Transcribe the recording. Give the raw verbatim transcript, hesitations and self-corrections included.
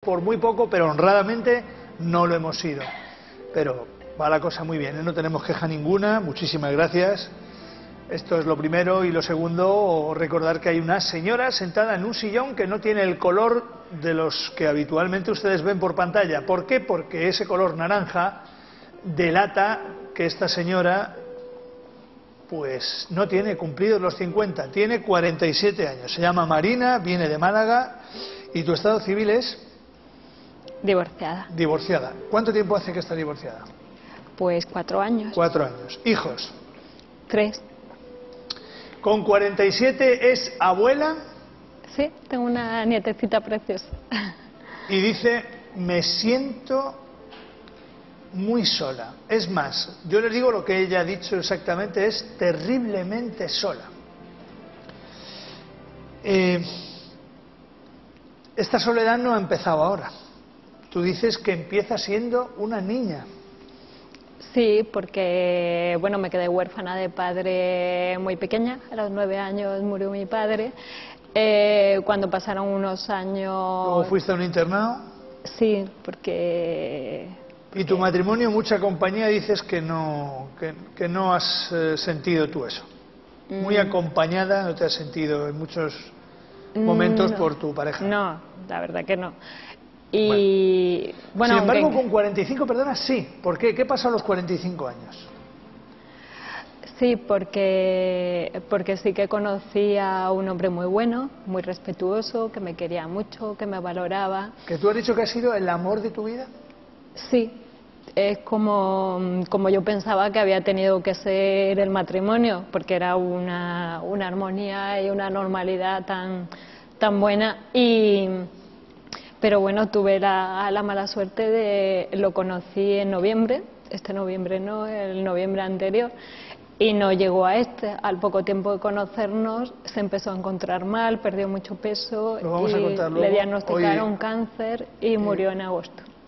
por muy poco, pero honradamente no lo hemos sido. Pero va la cosa muy bien, ¿eh? No tenemos queja ninguna, muchísimas gracias. Esto es lo primero. Y lo segundo, recordar que hay una señora sentada en un sillón que no tiene el color de los que habitualmente ustedes ven por pantalla. ¿Por qué? Porque ese color naranja delata que esta señora pues no tiene cumplidos los cincuenta, tiene cuarenta y siete años. Se llama Marina, viene de Málaga. ¿Y tu estado civil es? Divorciada. Divorciada. ¿Cuánto tiempo hace que está divorciada? Pues cuatro años. Cuatro años. ¿Hijos? Tres. ¿Con cuarenta y siete es abuela? Sí, tengo una nietecita preciosa. Y dice, me siento muy sola. Es más, yo les digo lo que ella ha dicho exactamente, es terriblemente sola. Eh, esta soledad no ha empezado ahora. Tú dices que empieza siendo una niña. Sí, porque bueno, me quedé huérfana de padre muy pequeña. A los nueve años murió mi padre. Eh, cuando pasaron unos años... ¿Luego fuiste a un internado? Sí, porque... ¿Y tu matrimonio, mucha compañía, dices que no, que, que no has eh, sentido tú eso? Muy Mm. acompañada, ¿no te has sentido en muchos momentos no, por tu pareja? No, la verdad que no. Y bueno, bueno sin embargo, aunque... con cuarenta y cinco, perdona, sí. ¿Por qué? ¿Qué pasa a los cuarenta y cinco años? Sí, porque, porque sí que conocí a un hombre muy bueno, muy respetuoso, que me quería mucho, que me valoraba. ¿Que tú has dicho que ha sido el amor de tu vida? Sí, es como, como yo pensaba que había tenido que ser el matrimonio, porque era una, una armonía y una normalidad tan, tan buena. Y, pero bueno, tuve la, la mala suerte de... Lo conocí en noviembre, este noviembre no, el noviembre anterior, y no llegó a este. Al poco tiempo de conocernos se empezó a encontrar mal, perdió mucho peso Lo vamos y a contar luego. le diagnosticaron Hoy, cáncer y eh, murió en agosto.